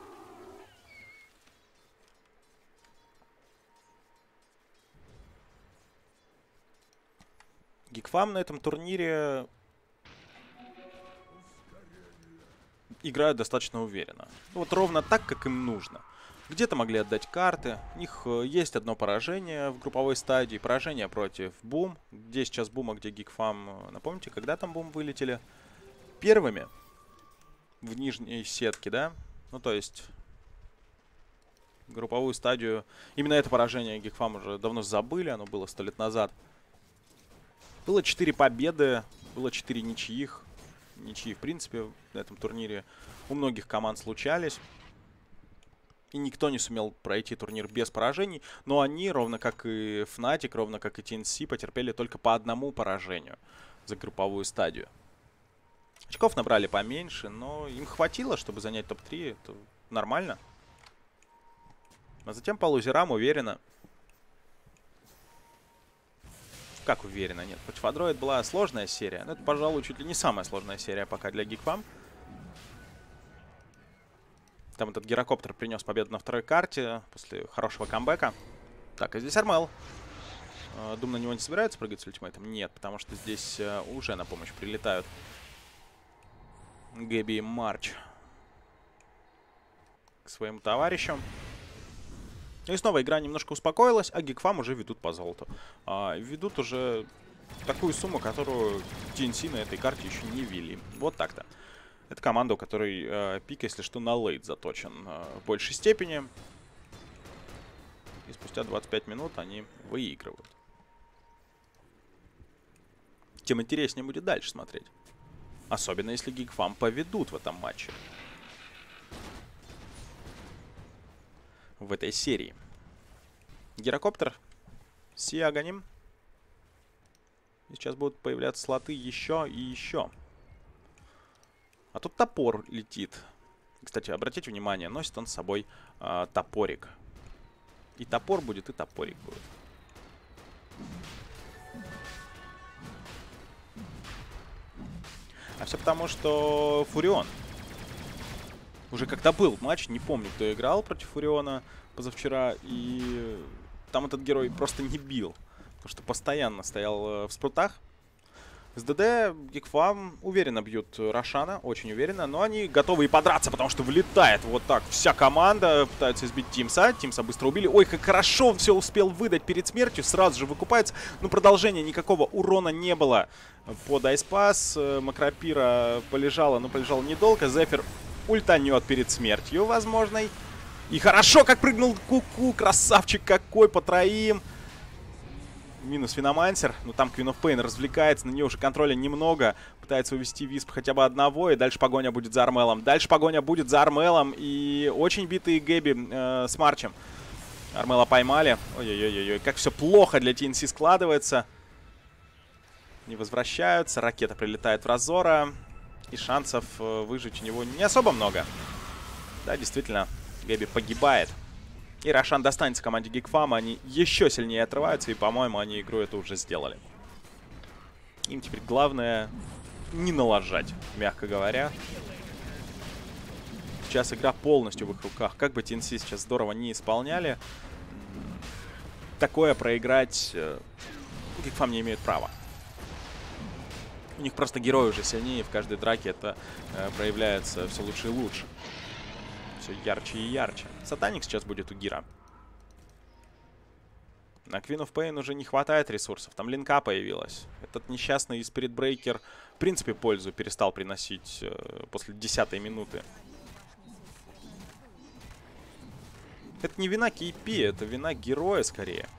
Geekfam на этом турнире играют достаточно уверенно. Вот ровно так, как им нужно. Где-то могли отдать карты. У них есть одно поражение в групповой стадии. Поражение против Бум. Где сейчас Бум, а где Geekfam? Напомните, когда там Бум вылетели? Первыми в нижней сетке, да? Ну, то есть групповую стадию. Именно это поражение Geekfam уже давно забыли. Оно было 100 лет назад. Было 4 победы, было 4 ничьих. Ничьи, в принципе, на этом турнире у многих команд случались. И никто не сумел пройти турнир без поражений. Но они, ровно как и Fnatic, ровно как и TNC, потерпели только по одному поражению за групповую стадию. Очков набрали поменьше, но им хватило, чтобы занять топ-3. Это нормально. А затем по лузерам уверенно. Как уверенно? Нет. Против Адроид была сложная серия. Но это, пожалуй, чуть ли не самая сложная серия пока для Geekfam. Там этот гирокоптер принес победу на второй карте после хорошего камбэка. Так, а здесь Армел. Дум на него не собирается прыгать с ультимейтом? Нет, потому что здесь уже на помощь прилетают Гэби и Марч к своему товарищу. И снова игра немножко успокоилась, а Geekfam уже ведут по золоту. Ведут уже такую сумму, которую TNC на этой карте еще не вели. Вот так-то. Это команда, у которой пик, если что, на лейт заточен в большей степени. И спустя 25 минут они выигрывают. Тем интереснее будет дальше смотреть. Особенно если Geekfam поведут в этом матче. В этой серии. Гирокоптер. Сиаганим. И сейчас будут появляться слоты еще и еще. А тут топор летит. Кстати, обратите внимание, носит он с собой топорик. И топор будет, и топорик будет. А все потому, что Фурион. Уже когда был матч, не помню, кто играл против Фуриона позавчера. И там этот герой просто не бил. Потому что постоянно стоял в спрутах. С ДД Geekfam уверенно бьют Рошана, очень уверенно. Но они готовы и подраться, потому что влетает вот так вся команда. Пытаются избить Тимса. Тимса быстро убили. Ой, как хорошо он все успел выдать перед смертью. Сразу же выкупается. Но продолжения никакого урона не было под айспас. Макропира полежала, но полежала недолго. Зефир ультанет перед смертью возможной. И хорошо, как прыгнул Куку. Красавчик какой по троим. Минус Виномансер. Но там Queen of Pain развлекается. На нее уже контроля немного. Пытается увести Висп хотя бы одного. И дальше погоня будет за Армелом. Дальше погоня будет за Армелом. И очень битые Гэби с Марчем. Армела поймали. Ой-ой-ой-ой. Как все плохо для TNC складывается. Не возвращаются. Ракета прилетает в Разора. И шансов выжить у него не особо много. Да, действительно. Гэби погибает. И Рошан достанется команде Geekfam. Они еще сильнее отрываются. И, по-моему, они игру эту уже сделали. Им теперь главное не налажать, мягко говоря. Сейчас игра полностью в их руках. Как бы TNC сейчас здорово не исполняли, такое проиграть Geekfam не имеют права. У них просто герой уже сильнее, и в каждой драке это проявляется все лучше и лучше. Все ярче и ярче. Сатаник сейчас будет у Гира. На Queen of Pain уже не хватает ресурсов. Там линка появилась. Этот несчастный Spirit Breaker в принципе пользу перестал приносить после 10-й минуты. Это не вина KP, это вина героя скорее.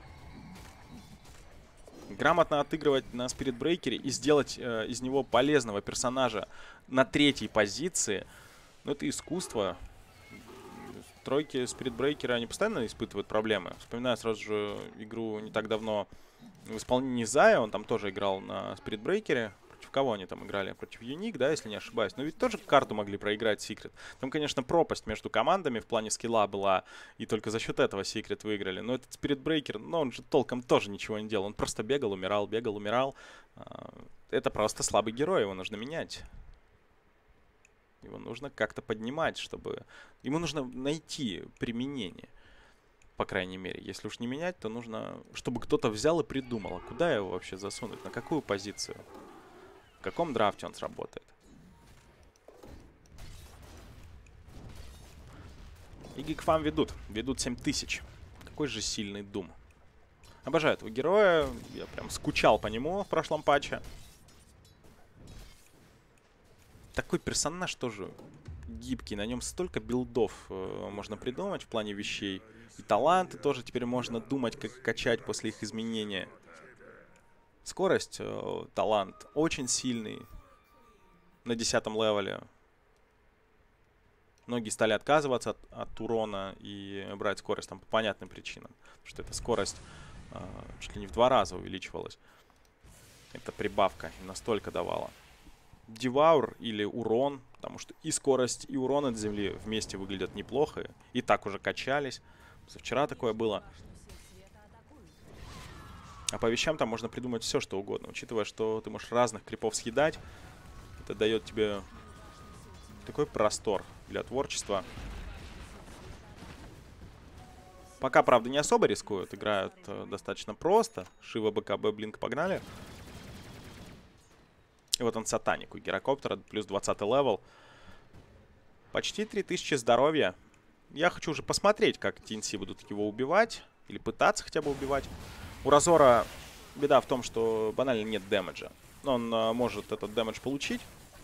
Грамотно отыгрывать на Spirit Breaker и сделать из него полезного персонажа на 3-й позиции. Ну, это искусство. Тройки Spirit Breaker, они постоянно испытывают проблемы. Вспоминаю сразу же игру не так давно в исполнении Зая. Он там тоже играл на Spirit Breaker. Против кого они там играли? Против Unique, да, если не ошибаюсь. Но ведь тоже карту могли проиграть Secret. Там, конечно, пропасть между командами в плане скилла была. И только за счет этого Secret выиграли. Но этот Spirit Breaker, ну, он же толком тоже ничего не делал. Он просто бегал, умирал, бегал, умирал. Это просто слабый герой, его нужно менять. Его нужно как-то поднимать, чтобы... Ему нужно найти применение. По крайней мере. Если уж не менять, то нужно... Чтобы кто-то взял и придумал. А куда его вообще засунуть? На какую позицию? В каком драфте он сработает? И Geekfam ведут. Ведут 7000. Какой же сильный Doom. Обожаю этого героя. Я прям скучал по нему в прошлом патче. Такой персонаж тоже гибкий. На нем столько билдов можно придумать в плане вещей. И таланты тоже теперь можно думать, как качать после их изменения. Скорость, талант очень сильный. На 10-м левеле. Многие стали отказываться от урона и брать скорость там по понятным причинам. Потому что эта скорость чуть ли не в 2 раза увеличивалась. Эта прибавка настолько давала. Деваур или урон, потому что и скорость, и урон от земли вместе выглядят неплохо. И так уже качались. Вчера такое было. А по вещам там можно придумать все, что угодно. Учитывая, что ты можешь разных крипов съедать, это дает тебе такой простор для творчества. Пока, правда, не особо рискуют. Играют достаточно просто. Шива, БКБ, Блинк, погнали. И вот он Сатаник у Гирокоптера, плюс 20 левел. Почти 3000 здоровья. Я хочу уже посмотреть, как TNC будут его убивать. Или пытаться хотя бы убивать. У Разора беда в том, что банально нет дэмэджа. Он может этот дэмэдж получить.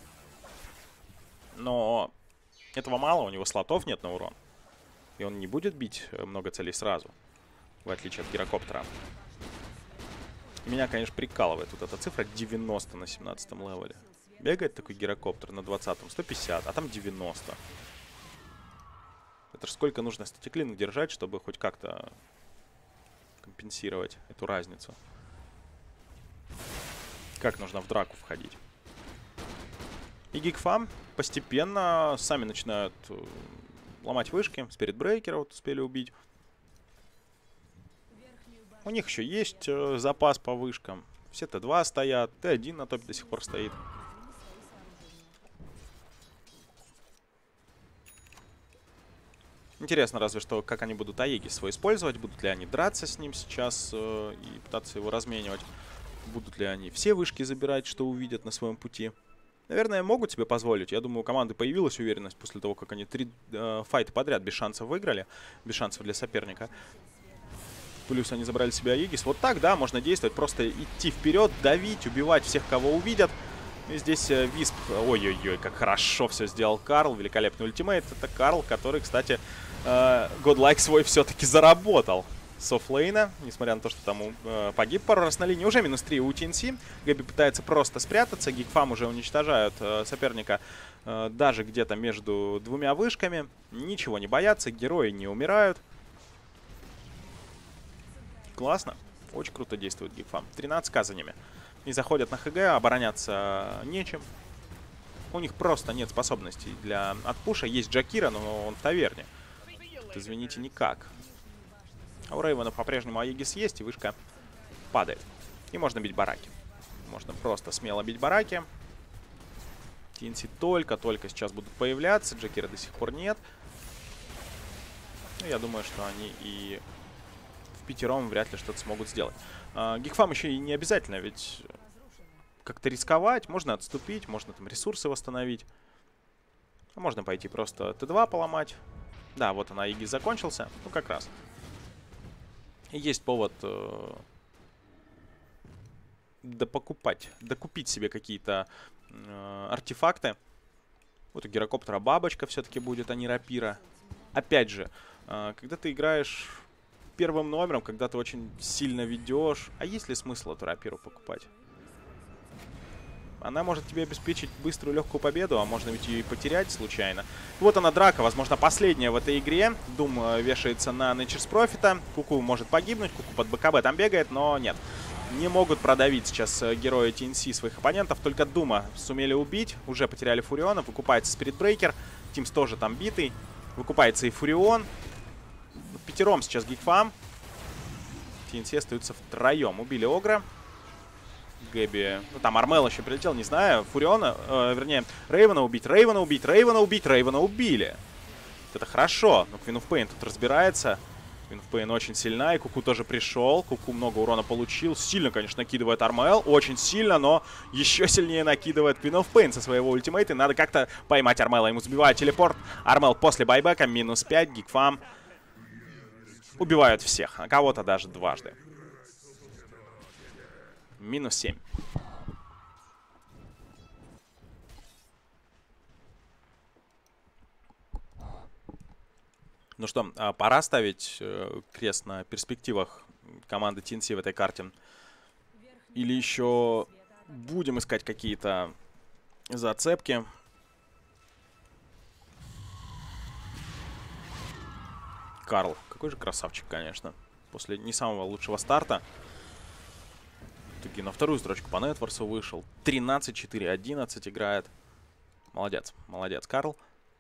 Но этого мало, у него слотов нет на урон. И он не будет бить много целей сразу. В отличие от Гирокоптера. Меня, конечно, прикалывает вот эта цифра 90 на 17-м левеле. Бегает такой Гирокоптер на 20-м 150, а там 90. Это же сколько нужно статиклинок держать, чтобы хоть как-то компенсировать эту разницу. Как нужно в драку входить. И Geekfam постепенно сами начинают ломать вышки. Spirit Breaker вот успели убить. У них еще есть запас по вышкам. Все Т2 стоят. Т1 на топе до сих пор стоит. Интересно разве что, как они будут Аегис свой использовать. Будут ли они драться с ним сейчас и пытаться его разменивать. Будут ли они все вышки забирать, что увидят на своем пути. Наверное, могут себе позволить. Я думаю, у команды появилась уверенность после того, как они 3 файта подряд без шансов выиграли. Без шансов для соперника. Плюс они забрали себе Аегис. Вот так, да, можно действовать. Просто идти вперед, давить, убивать всех, кого увидят. И здесь Висп. Ой-ой-ой, как хорошо все сделал Карл. Великолепный ультимейт. Это Карл, который, кстати, Godlike свой все-таки заработал. С оффлейна, несмотря на то, что там погиб пару раз на линии. Уже минус 3 у TNC. Гэби пытается просто спрятаться. Geekfam уже уничтожают соперника даже где-то между 2 вышками. Ничего не боятся, герои не умирают. Классно. Очень круто действует Geekfam. 13к за ними. И заходят на ХГ, обороняться нечем. У них просто нет способностей для отпуша. Есть Джакира, но он в таверне. будет, извините, никак. А у Рейвена по-прежнему Аегис есть, и вышка падает. И можно бить бараки. Можно просто смело бить бараки. TNC только-только сейчас будут появляться. Джекера до сих пор нет. Но я думаю, что они и впятером вряд ли что-то смогут сделать. Гигфам еще и не обязательно, ведь как-то рисковать. Можно отступить, можно там ресурсы восстановить. А можно пойти просто Т2 поломать. Да, вот она, Аегис закончился. Ну, как раз. И есть повод докупить себе какие-то артефакты. Вот у гирокоптера бабочка все-таки будет, а не рапира. Опять же, когда ты играешь первым номером, когда ты очень сильно ведешь, а есть ли смысл эту рапиру покупать? Она может тебе обеспечить быструю легкую победу, а можно ведь ее и потерять случайно. Вот она драка, возможно, последняя в этой игре. Дум вешается на Nature's Prophet. Куку может погибнуть, Куку под БКБ там бегает, но нет. Не могут продавить сейчас герои TNC своих оппонентов. Только Дума сумели убить. Уже потеряли Фуриона. Выкупается Спиритбрейкер. Тимс тоже там битый. Выкупается и Фурион. Пятером сейчас Гигфам. TNC остаются втроем. Убили Огра. Гэби. Ну, там Армел еще прилетел, не знаю. Фуриона, вернее, Рейвена убить. Рейвена убить. Рейвена убить. Рейвена убили. Это хорошо. Но Queen of Pain тут разбирается. Queen of Pain очень сильна. И Куку тоже пришел. Куку много урона получил. Сильно, конечно, накидывает Армел. Очень сильно, но еще сильнее накидывает Queen of Pain со своего ультимейта. Надо как-то поймать Армела. Ему сбивают телепорт. Армел после байбека. Минус 5. Гигфам убивают всех. А кого-то даже дважды. Минус 7. Ну что, пора ставить крест на перспективах команды TNC в этой карте. Или еще будем искать какие-то зацепки. Карл. Какой же красавчик, конечно. После не самого лучшего старта. На вторую строчку по Нетворсу вышел. 13-4-11 играет. Молодец. Молодец, Карл.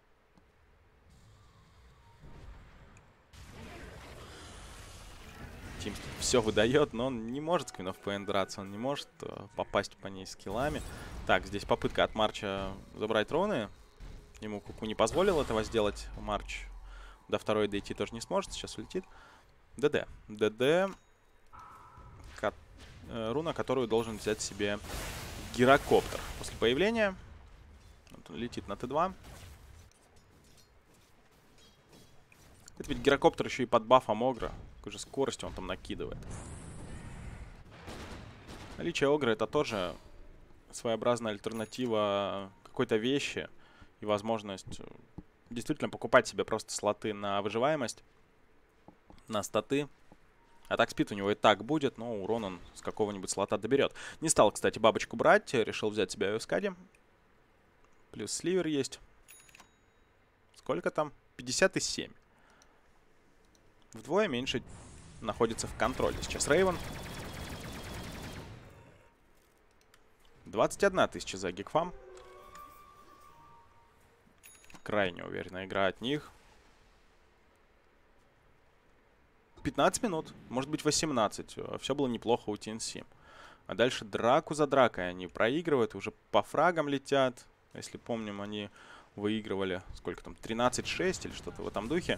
Тимс все выдает, но он не может с Queen of Pain драться. Он не может попасть по ней скиллами. Так, здесь попытка от Марча забрать руны. Ему Куку не позволил этого сделать. Марч до второй дойти тоже не сможет. Сейчас улетит. ДД. ДД. Руна, которую должен взять себе гирокоптер. После появления вот он летит на Т2. Это ведь гирокоптер еще и под бафом Огра. Какой же скоростью он там накидывает. Наличие Огра — это тоже своеобразная альтернатива какой-то вещи. И возможность действительно покупать себе просто слоты на выживаемость, на статы. Атак спид у него и так будет, но урон он с какого-нибудь слота доберет. Не стал, кстати, бабочку брать. Решил взять себе Айоскади. Плюс сливер есть. Сколько там? 57. Вдвое меньше находится в контроле. Сейчас Рейвен. 21 тысяча за Гигфам. Крайне уверенная игра от них. 15 минут, может быть 18. Все было неплохо у TNC. А дальше драку за дракой они проигрывают, уже по фрагам летят. Если помним, они выигрывали, сколько там, 13-6 или что-то в этом духе.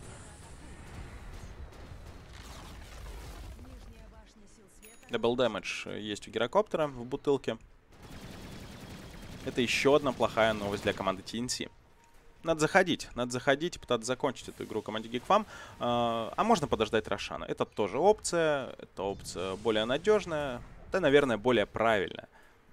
Дабл дэмэдж есть у гирокоптера в бутылке. Это еще одна плохая новость для команды TNC. Надо заходить и пытаться закончить эту игру команде Гигфам. А можно подождать Рошана. Это тоже опция. Это опция более надежная. Да, наверное, более правильная.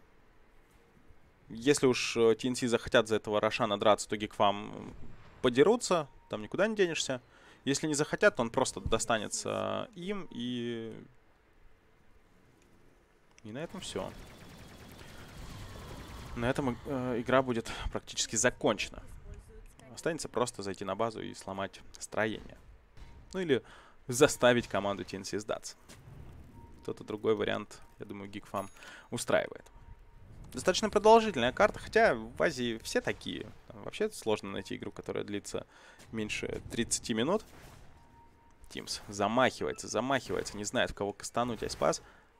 Если уж TNC захотят за этого Рошана драться, то Гигфам подерутся. Там никуда не денешься. Если не захотят, то он просто достанется им. И на этом все. На этом игра будет практически закончена. Останется просто зайти на базу и сломать строение. Ну или заставить команду TNC сдаться. Тот и другой вариант, я думаю, Гигфам устраивает. Достаточно продолжительная карта, хотя в Азии все такие. Там вообще сложно найти игру, которая длится меньше 30 минут. Тимс. Замахивается, замахивается. Не знает, в кого кастануть Айспас.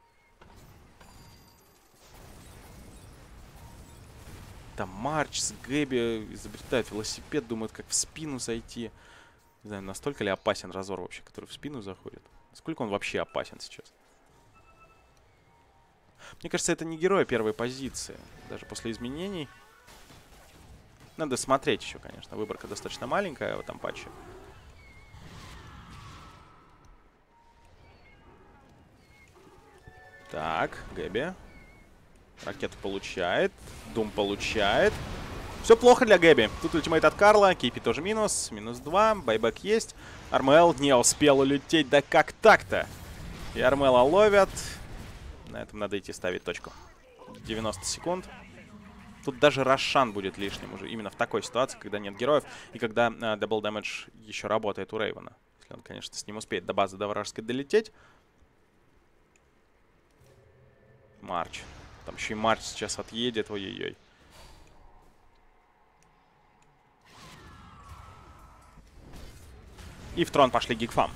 Там Марч с Гэби изобретают велосипед, думают, как в спину зайти. Не знаю, настолько ли опасен Разор вообще, который в спину заходит. Насколько он вообще опасен сейчас? Мне кажется, это не герой первой позиции. Даже после изменений. Надо смотреть еще, конечно. Выборка достаточно маленькая в этом патче. Так, Гэби. Ракету получает. Дум получает. Все плохо для Гэби. Тут ультимейт от Карла. Кейпи тоже минус. Минус 2. Байбек есть. Армел не успел улететь. Да как так-то? И Армела ловят. На этом надо идти ставить точку. 90 секунд. Тут даже Рошан будет лишним уже. Именно в такой ситуации, когда нет героев. И когда дабл дэмэдж еще работает у Рейвена. Если он, конечно, с ним успеет до базы до вражеской долететь. Марч. Там еще и Марч сейчас отъедет. Ой-ой-ой. И в трон пошли Гигфам.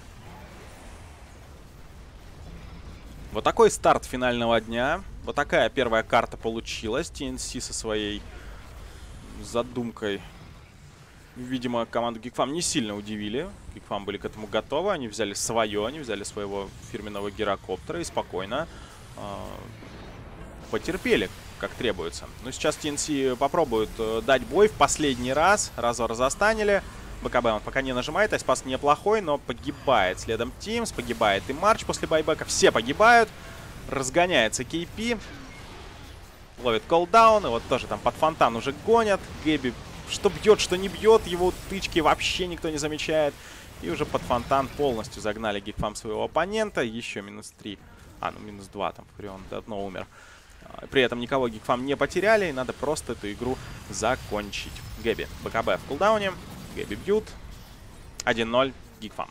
Вот такой старт финального дня. Вот такая первая карта получилась. TNC со своей задумкой. Видимо, команду Гигфам не сильно удивили. Гигфам были к этому готовы. Они взяли свое. Они взяли своего фирменного гирокоптера и спокойно потерпели, как требуется. Но сейчас TNC попробуют дать бой в последний раз. Разор застанили. БКБ он пока не нажимает. Айспас неплохой, но погибает. Следом Тимс, погибает и Марч после байбека. Все погибают. Разгоняется KP. Ловит колдаун. И вот тоже там под фонтан уже гонят. Гэби что бьет, что не бьет. Его тычки вообще никто не замечает. И уже под фонтан полностью загнали Гигфам своего оппонента. Еще минус 3. Ну минус 2 там. Фурион одно умер. При этом никого Гигфам не потеряли. И надо просто эту игру закончить. Гэби. БКБ в кулдауне. Гэби бьют. 1-0. Гигфам.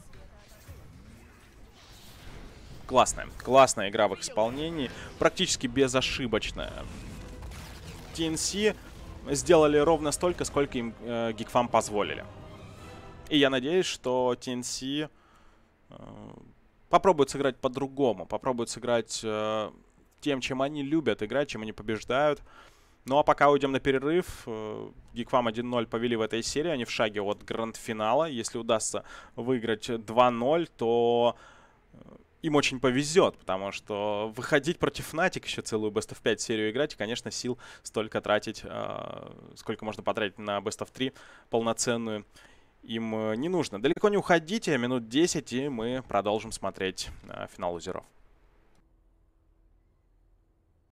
Классная игра в их исполнении. Практически безошибочная. TNC сделали ровно столько, сколько им Гигфам позволили. И я надеюсь, что TNC попробуют сыграть по-другому. Попробуют сыграть тем, чем они любят играть, чем они побеждают. Ну а пока уйдем на перерыв. Гигфам 1-0 повели в этой серии. Они в шаге от гранд-финала. Если удастся выиграть 2-0, то им очень повезет. Потому что выходить против Fnatic, еще целую Best of 5 серию играть, и, конечно, сил столько тратить, сколько можно потратить на Best of 3 полноценную, им не нужно. Далеко не уходите, минут 10, и мы продолжим смотреть финал лузеров.